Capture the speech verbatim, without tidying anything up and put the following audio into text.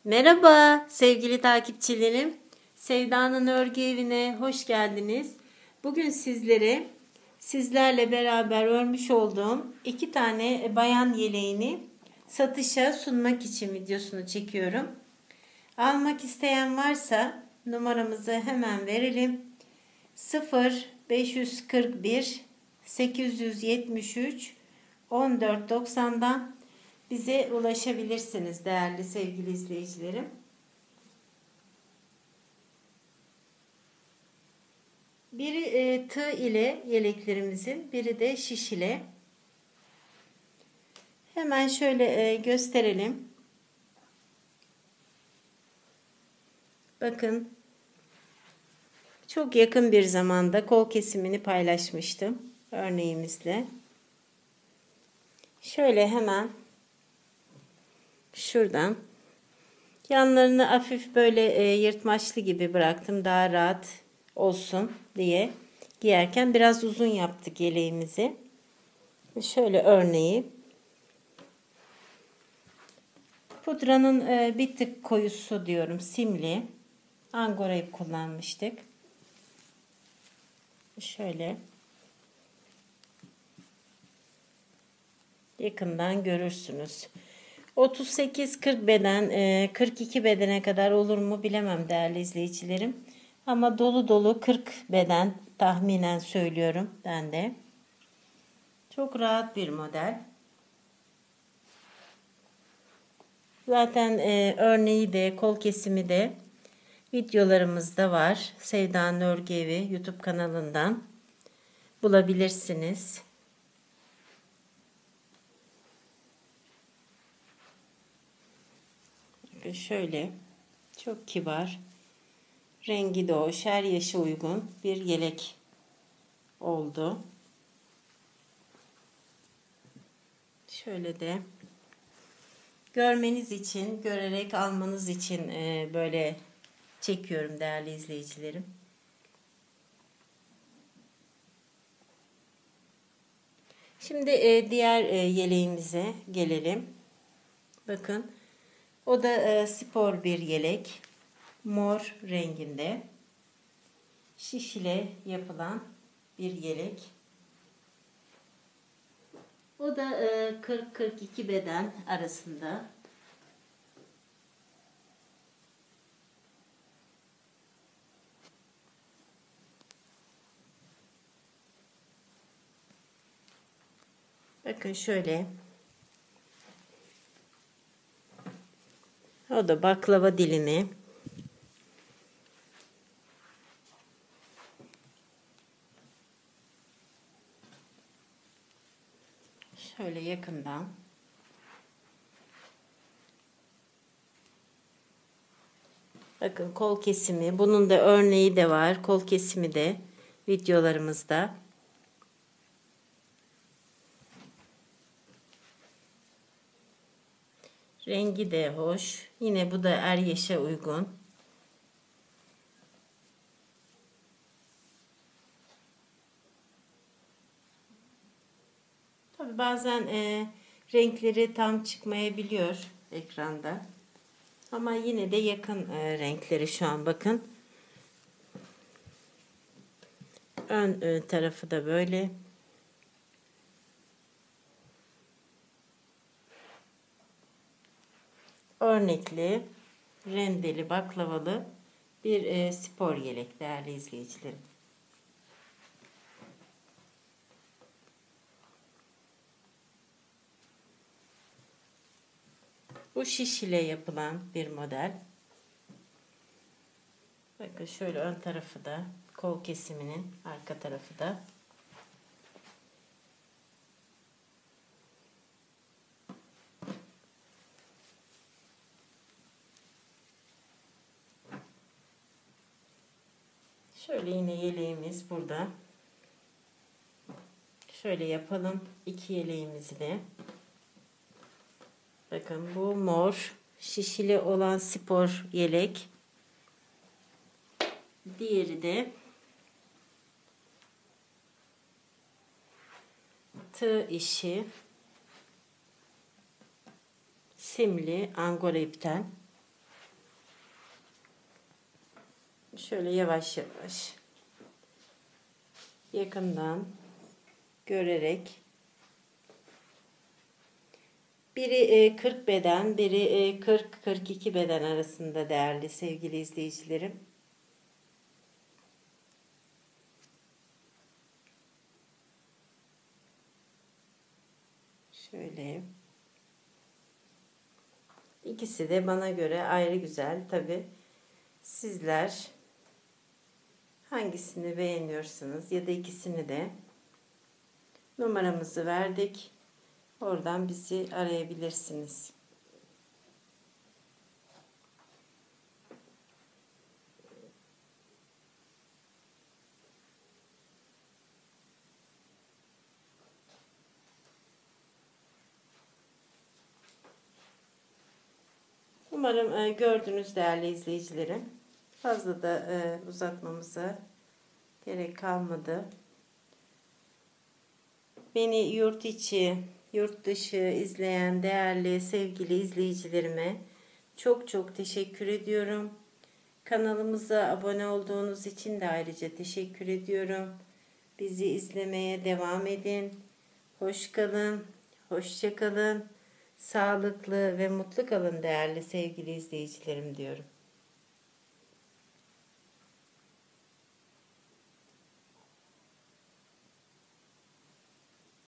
Merhaba sevgili takipçilerim. Sevda'nın örgü evine hoş geldiniz. Bugün sizlere sizlerle beraber örmüş olduğum iki tane bayan yeleğini satışa sunmak için videosunu çekiyorum. Almak isteyen varsa numaramızı hemen verelim. sıfır beş kırk bir sekiz yetmiş üç on dört doksan'dan bize ulaşabilirsiniz değerli sevgili izleyicilerim. Biri e, tığ ile yeleklerimizin, biri de şiş ile. Hemen şöyle e, gösterelim. Bakın, çok yakın bir zamanda kol kesimini paylaşmıştım örneğimizle. Şöyle hemen şuradan yanlarını hafif böyle e, yırtmaçlı gibi bıraktım, daha rahat olsun diye. Giyerken biraz uzun yaptık yeleğimizi. Şöyle örneği. Pudranın e, bir tık koyusu diyorum, simli. Angora ip kullanmıştık. Şöyle yakından görürsünüz. otuz sekiz kırk beden, e, kırk iki bedene kadar olur mu bilemem değerli izleyicilerim. Ama dolu dolu kırk beden tahminen söylüyorum ben de. Çok rahat bir model. Zaten e, örneği de kol kesimi de videolarımızda var. Sevda'nın Örgü Evi YouTube kanalından bulabilirsiniz. Şöyle çok kibar, rengi de hoş, her yaşa uygun bir yelek oldu. Şöyle de görmeniz için, görerek almanız için e, böyle çekiyorum değerli izleyicilerim. Şimdi e, diğer e, yeleğimize gelelim. Bakın, o da e, spor bir yelek. Mor renginde. Şiş ile yapılan bir yelek. O da e, kırk kırk iki beden arasında. Bakın şöyle. O da baklava dilimi. Şöyle yakından. Bakın kol kesimi. Bunun da örneği de var. Kol kesimi de videolarımızda. Rengi de hoş. Yine bu da er yaşa uygun. Tabii bazen e, renkleri tam çıkmayabiliyor ekranda. Ama yine de yakın e, renkleri şu an bakın. Ön e, tarafı da böyle. Örnekli, rendeli, baklavalı bir e, spor yelek değerli izleyicilerim. Bu şiş ile yapılan bir model. Bakın şöyle ön tarafı da, kol kesiminin arka tarafı da. Şöyle yine yeleğimiz burada. Şöyle yapalım iki yeleğimizi de. Bakın bu mor şişili olan spor yelek. Diğeri de tığ işi simli angora ipten. şöyle yavaş yavaş yakından görerek, biri kırk beden, biri kırk kırk iki beden arasında değerli sevgili izleyicilerim. Şöyle. İkisi de bana göre ayrı güzel. Tabi sizler hangisini beğeniyorsanız ya da ikisini de, numaramızı verdik. Oradan bizi arayabilirsiniz. Umarım e, gördünüz değerli izleyicilerim. Fazla da e, uzatmamıza gerek kalmadı. Beni yurt içi, yurt dışı izleyen değerli sevgili izleyicilerime çok çok teşekkür ediyorum. Kanalımıza abone olduğunuz için de ayrıca teşekkür ediyorum. Bizi izlemeye devam edin. Hoş kalın, hoşça kalın. Sağlıklı ve mutlu kalın değerli sevgili izleyicilerim diyorum.